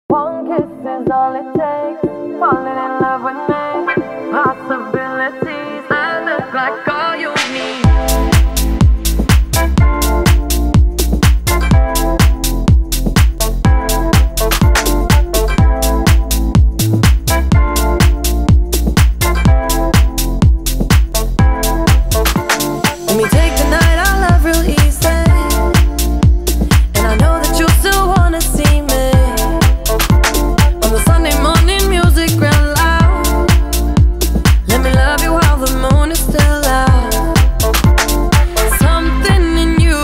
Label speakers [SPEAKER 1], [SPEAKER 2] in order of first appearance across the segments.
[SPEAKER 1] One kiss is all it takes. Falling in love with me. Possibilities. I look like all you need. Let me take the night I love real easy. And I know that you still wanna see me. On the Sunday morning music real loud. Let me love you while the moon is still out. Something in you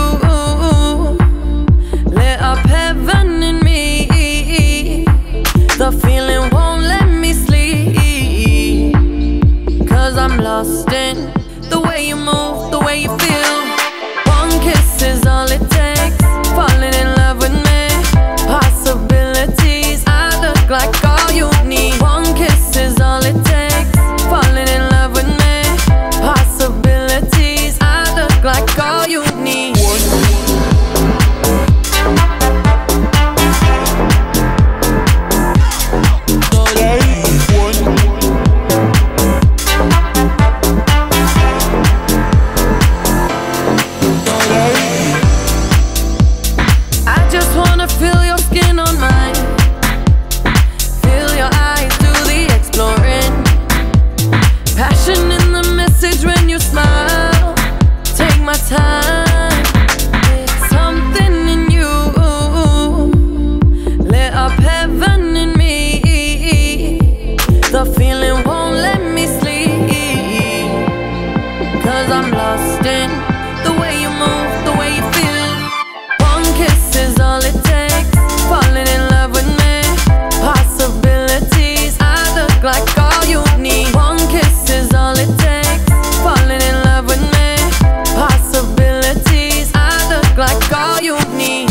[SPEAKER 1] lit up heaven in me. The feeling won't let me sleep, 'cause I'm lost in the way you move, the way you feel. One kiss is all it takes. Falling in love with me. Possibilities. I look like all you need. One kiss is all it takes. Falling in love with me. Possibilities. I look like all you need. I just wanna feel your skin on mine. Feel your eyes do the exploring. Passion in the message when you smile. Take my time. Something in you lit up heaven in me. The feeling won't let me sleep, 'cause I'm lost in the way you move, the way you feel. One kiss is all it takes. Falling in love with me. Possibilities. I look like all you need. One kiss is all it takes. Falling in love with me. Possibilities. I look like all you need.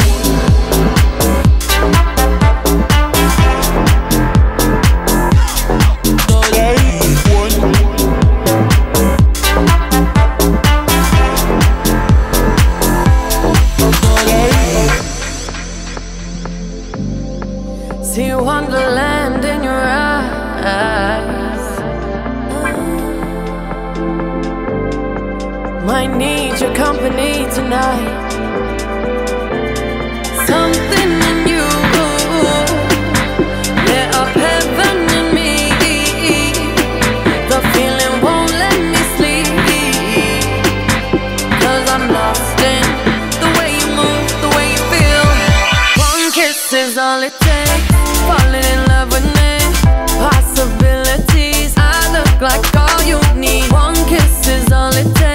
[SPEAKER 1] See wonderland in your eyes. Might need your company tonight. Something in you lit up heaven in me. The feeling won't let me sleep, 'cause I'm lost in the way you move, the way you feel. One kiss is all it takes. Falling in love with me. Possibilities. I look like all you need. One kiss is all it takes.